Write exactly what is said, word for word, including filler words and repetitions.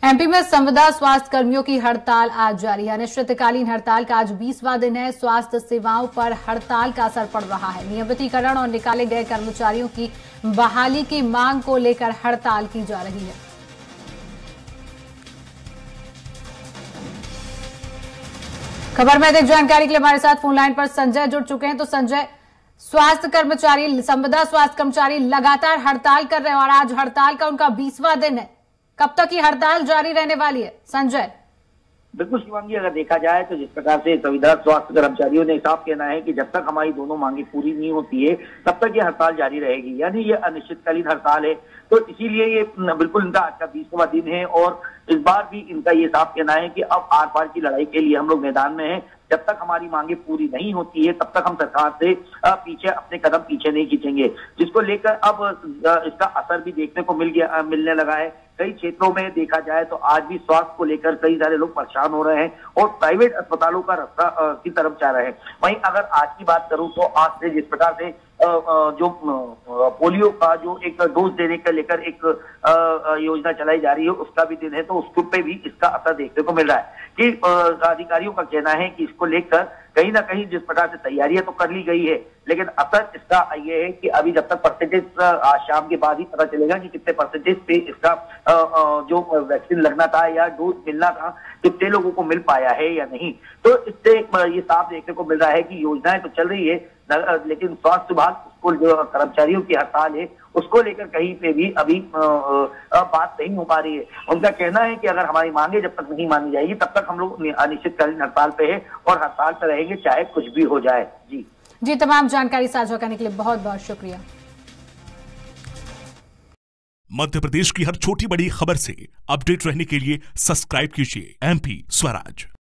MP में संविदा स्वास्थ्य कर्मियों की हड़ताल आज जारी है। अनिश्चितकालीन हड़ताल का आज बीसवां दिन है। स्वास्थ्य सेवाओं पर हड़ताल का असर पड़ रहा है। नियमितीकरण और निकाले गए कर्मचारियों की बहाली की मांग को लेकर हड़ताल की जा रही है। खबर में अधिक जानकारी के लिए हमारे साथ फोन लाइन पर संजय जुड़ चुके हैं। तो संजय, स्वास्थ्य कर्मचारी, संविदा स्वास्थ्य कर्मचारी लगातार हड़ताल कर रहे हैं और आज हड़ताल का उनका बीसवां दिन है। कब तक ये हड़ताल जारी रहने वाली है संजय? बिल्कुल शिवांगी, अगर देखा जाए तो जिस प्रकार से संविदा स्वास्थ्य कर्मचारियों ने साफ कहना है कि जब तक हमारी दोनों मांगे पूरी नहीं होती है तब तक ये हड़ताल जारी रहेगी, यानी ये अनिश्चितकालीन हड़ताल है। तो इसीलिए ये बिल्कुल इनका आज का बीसवां दिन है और इस बार भी इनका ये साफ कहना है कि अब आर पार की लड़ाई के लिए हम लोग मैदान में हैं। जब तक हमारी मांगे पूरी नहीं होती है तब तक हम सरकार से पीछे अपने कदम पीछे नहीं खींचेंगे, जिसको लेकर अब इसका असर भी देखने को मिल गया मिलने लगा है। कई क्षेत्रों में देखा जाए तो आज भी स्वास्थ्य को लेकर कई सारे लोग परेशान हो रहे हैं और प्राइवेट अस्पतालों का रास्ता की तरफ जा रहे हैं। वहीं अगर आज की बात करूं तो आज से जिस प्रकार से जो पोलियो का जो एक डोज देने के लेकर एक योजना चलाई जा रही है उसका भी दिन है, तो उस पे भी इसका असर देखने को मिल रहा है कि अधिकारियों का कहना है कि इसको लेकर कहीं ना कहीं जिस प्रकार से तैयारियां तो कर ली गई है, लेकिन असर इसका ये है कि अभी जब तक परसेंटेज आज शाम के बाद ही पता चलेगा कि कितने परसेंटेज पे इसका जो वैक्सीन लगना था या डोज मिलना था कितने लोगों को मिल पाया है या नहीं। तो इससे ये साफ देखने को मिल रहा है कि योजनाएं तो चल रही है, लेकिन स्वास्थ्य विभाग उसको जो कर्मचारियों की हड़ताल है उसको लेकर कहीं पे भी अभी बात नहीं हो पा रही है। उनका कहना है कि अगर हमारी मांगे जब तक नहीं मानी जाएगी तब तक हम लोग अनिश्चितकालीन हड़ताल पे है और हड़ताल पे रहेंगे चाहे कुछ भी हो जाए। जी जी, तमाम जानकारी साझा करने के लिए बहुत बहुत शुक्रिया। मध्य प्रदेश की हर छोटी बड़ी खबर से अपडेट रहने के लिए सब्सक्राइब कीजिए एमपी स्वराज।